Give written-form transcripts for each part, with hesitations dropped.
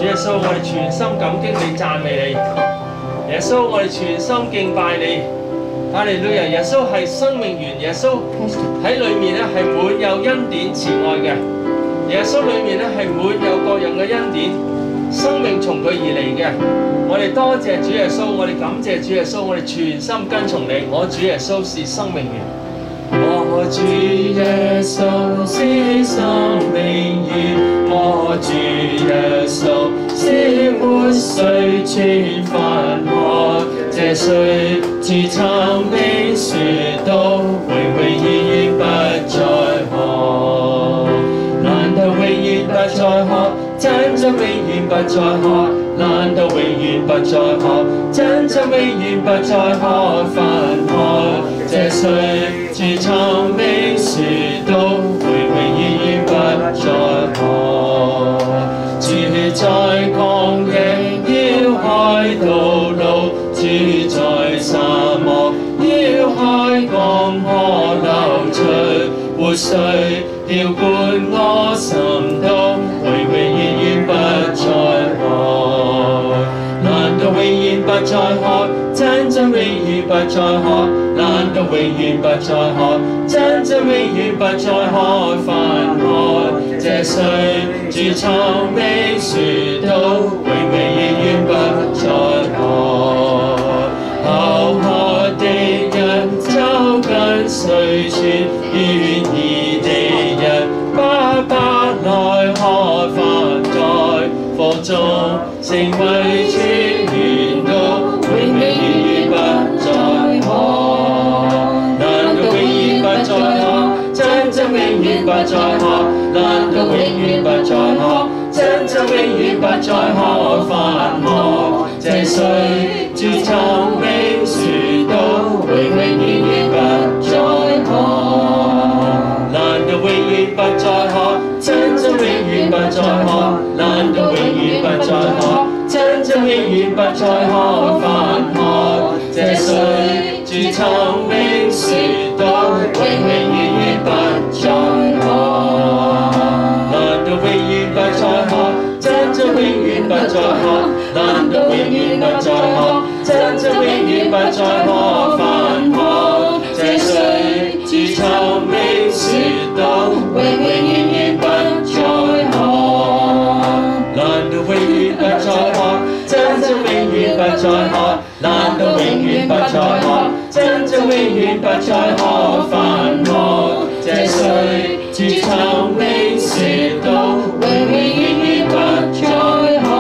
主耶穌，我哋全心感激你、讚美你。耶穌，我哋全心敬拜你。哈利路亞！耶穌係生命源，耶穌喺裏面咧係滿有恩典慈愛嘅。耶穌裏面咧係滿有各樣嘅恩典，生命從佢而嚟嘅。我哋多謝主耶穌，我哋感謝主耶穌，我哋全心跟從你。我主耶穌是生命源。我主耶穌是生命源，我主耶穌是活水泉泛河，這水自尋覓雪到永永遠遠不再渴。難道永遠不再渴？真真永遠不再渴？難道永遠不再渴？真真永遠不再渴？泛河這水自尋覓雪到永永遠遠不再渴。主在曠野要開道路，主在沙漠要開江河流出活水，澆灌我心都永永遠遠不再渴。難道永遠不再渴？真真永遠不再渴？難道永遠不再渴？真真永遠不再渴？泛河這水自尋覓雪到永永遠遠不再渴。口渴的人走近水泉，願意的人白白來喝，飯在火中成為泉源到永永遠遠不再渴。難道永遠不再渴？真真永遠不再渴？難道永遠不再渴？真真永遠不再渴？泛河這水自尋覓雪到永永遠遠不再渴。難道永遠不再渴？真真永遠不再渴？難道永遠不再渴？真真永遠不再渴？泛河這水自尋覓雪到永永遠遠不再渴。難道永遠不再渴？真真永遠不再渴？難道永遠不再渴？真真永遠不再渴？泛河這水自尋覓雪到永永遠遠不再渴。難道永遠不再渴？真真永遠不再渴？難道永遠不再渴？真真永遠不再渴？泛河這水自尋覓雪到永永遠遠不再渴。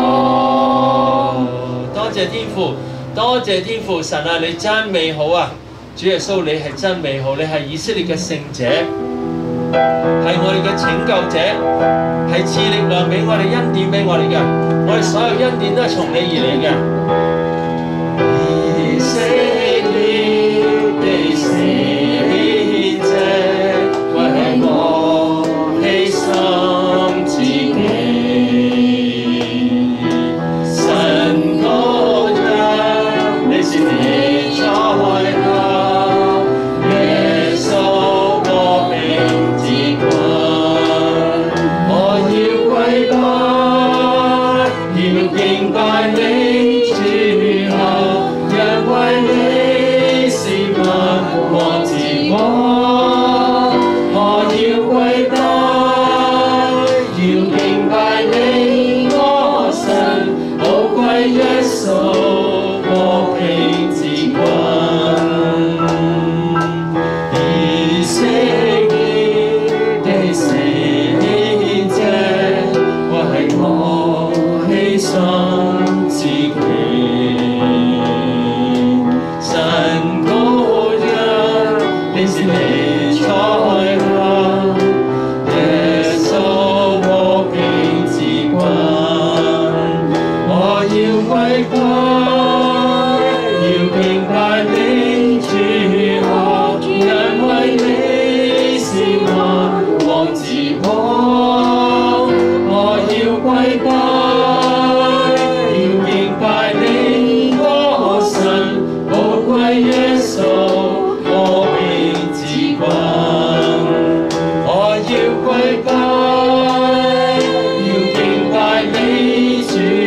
多謝天父，多謝天父，神啊，你真美好啊！主耶穌，你係真美好，你係以色列嘅聖者，係我哋嘅拯救者，係賜力量俾我哋，恩典俾我哋嘅，我哋所有恩典都係從你而嚟嘅。以色列的聖者，為我犧牲自己，神羔羊，你是你在下，耶穌我名字君，我要跪拜，要敬拜你主後，因為你是萬王之王，我要跪拜，要敬拜你我神，寶貴耶穌我名之君。以色列的聖者，為我犧牲自己，神羔羊，你是你在下，耶穌我名之君，我要跪拜，要敬拜你主後，因為你是萬王之王，我要跪拜，要敬拜你我神，寶貴耶穌我名之君，我要跪拜，要敬拜你主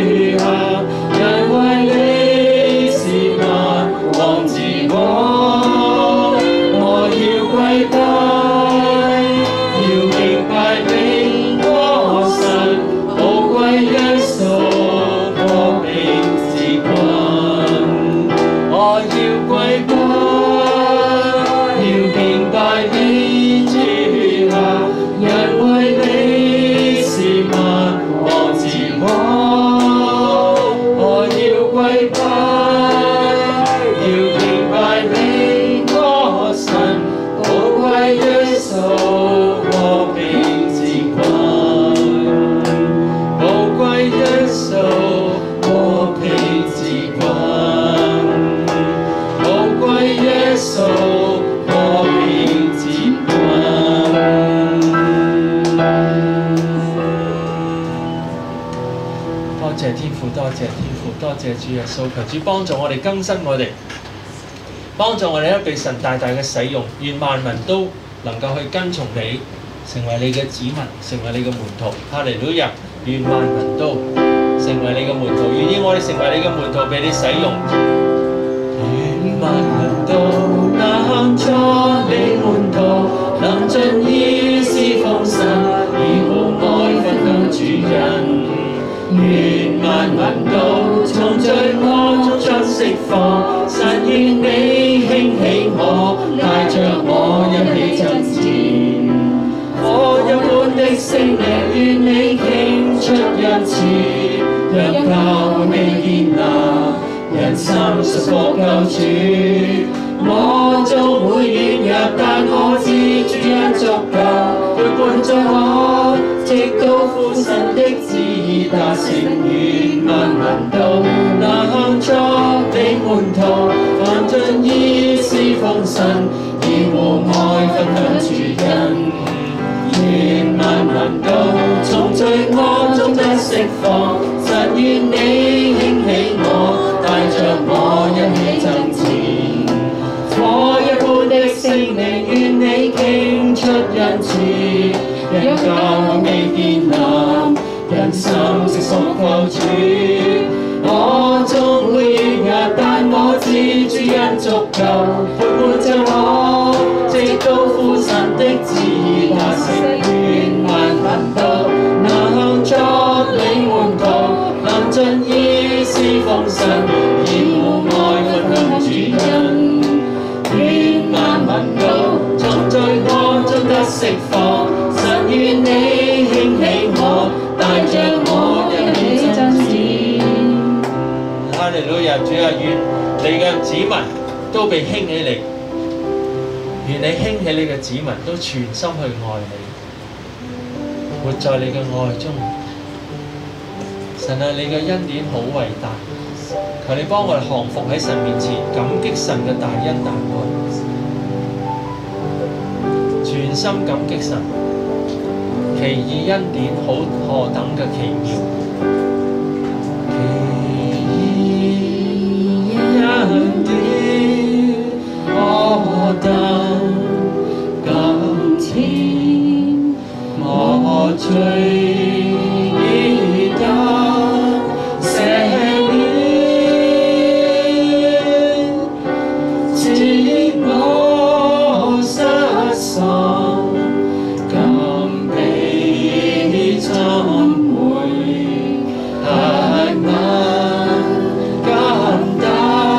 多謝天父，多謝天父，多謝主耶穌，求主幫助我哋更新我哋，幫助我哋被神大大嘅使用，願萬民都能夠去跟從你，成為你嘅子民，成為你嘅門徒。哈利路亞！願萬民都成為你嘅門徒，願意我哋成為你嘅門徒，被你使用。願萬民都能作你門徒，能盡意侍奉神，以互愛分享主恩。願萬民都從罪惡中得釋放，神願你興起我，帶着我一起爭戰。火一般的聖靈願你傾出恩賜，讓教會建立，人心屬福救主。我縱會軟弱，但我知主恩足夠，陪伴着我，直到父神的旨意達成。願萬民都能作你門徒，凡盡意侍奉神，以互愛分享主恩。願萬民都從罪惡中得釋放，神願你興起我，帶着我一起爭戰。火一般的聖靈願你傾出恩賜，讓教會建立，人心識屬救主。我縱會軟弱，但我知主恩足夠，陪伴着我，直到父神的旨意達成。願萬民都能作你門徒，能盡意侍奉神，以互愛分享主恩。願萬民都從罪惡中得釋放，神願你興起我，帶着我一起爭戰。哈利路亞！主啊，願你嘅子民都被興起嚟，願你興起你嘅子民都全心去愛你，活在你嘅愛中。神啊，你嘅恩典好偉大，求你幫我哋降服喺神面前，感激神嘅大恩大愛，全心感激神，奇異恩典何等嘅奇妙，奇異恩典何等感甜，我罪已得赦免，自我失喪，今被尋回，黑暗今得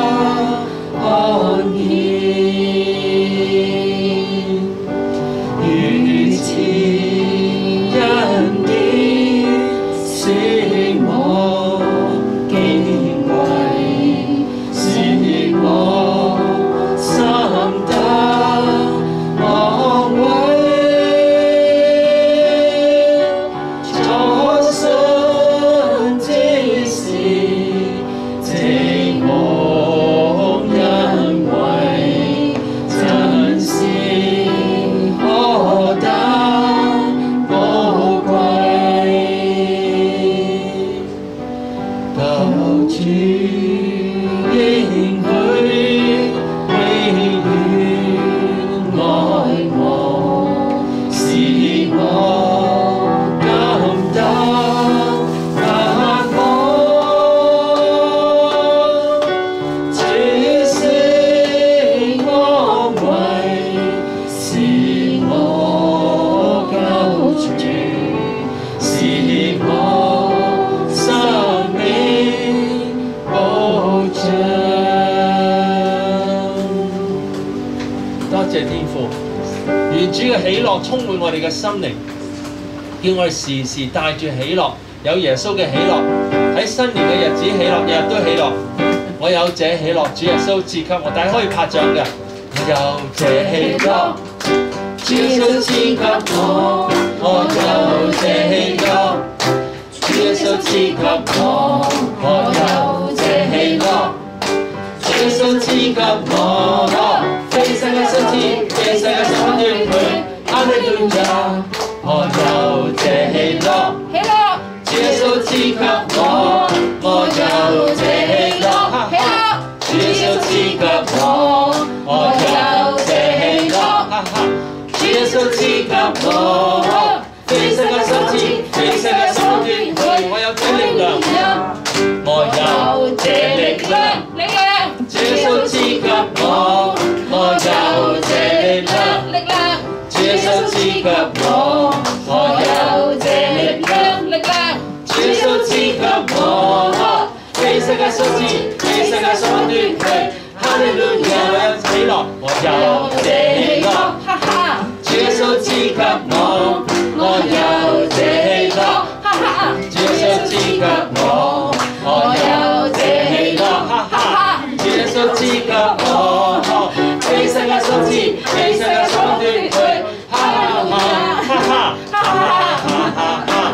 看見，如此恩典使我矜貴，使我心得安慰，初信之時寂寞恩惠，真是何等寶貴，救主應許永遠愛我，使我感得盼望，主是安慰，是我救主，是我生命保障。多謝天父，願主嘅喜樂充滿我哋嘅心靈，叫我哋時時帶住喜樂，有耶穌嘅喜樂，喺新年嘅日子喜樂，日日都喜樂。我有這喜樂，主耶穌賜給我，大家可以拍掌嘅。我有這喜樂，主耶穌賜給我，我有這喜樂，主耶穌賜給我，我有這喜樂，主耶穌賜給我，非世界所賜，非世界所奪去，哈利路亞，我有這喜樂，主耶穌賜給我。 給我，被世界所賜，被世界所奪去。哈利路亞，我有喜樂，我有這喜樂。哈哈，主耶穌賜給我，我有這喜樂。哈哈，主耶穌賜給我，我有這喜樂。哈哈，主耶穌賜給我，被世界所賜，被世界所奪去。哈哈哈哈哈哈哈哈哈。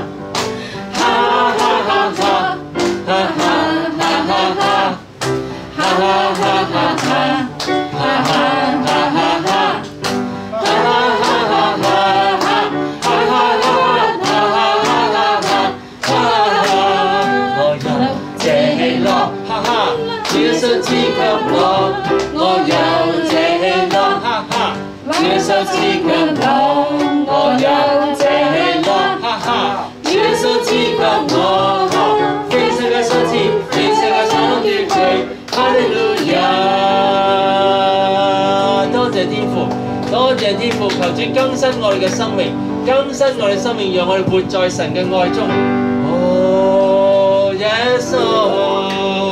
多謝天父，求主更新我哋嘅生命，更新我哋生命，讓我哋活在神嘅愛中。哦，耶穌。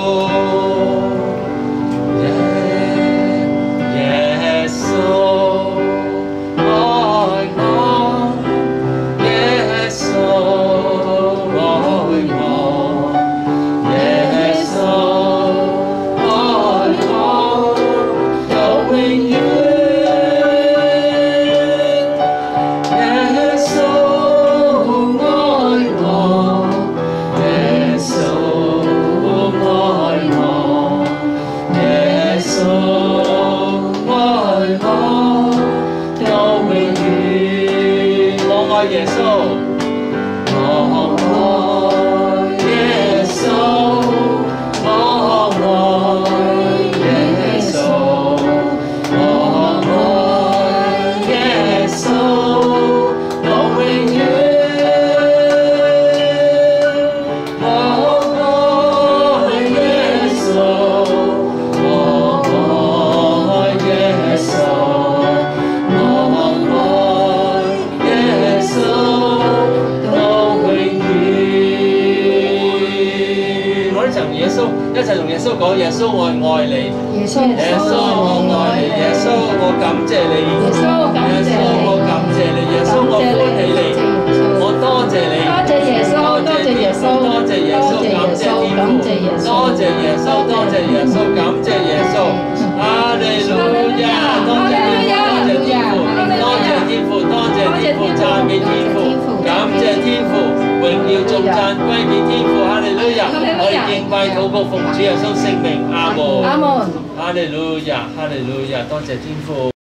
耶穌我愛你，耶穌我愛你，耶穌我感謝你，耶穌我感謝你，耶穌我歡喜你，我多謝你，多謝耶穌，多謝耶穌，多謝耶穌，感謝天父，多謝耶穌，多謝耶穌，感謝耶穌，哈利路亞，多謝天父，多謝天父，多謝天父，讚美天父，感謝天父。榮耀頌讚歸俾天父，哈利路亞！我哋敬拜禱告奉主耶穌聖名，阿門。阿門。哈利路亞，哈利路亞，多謝天父。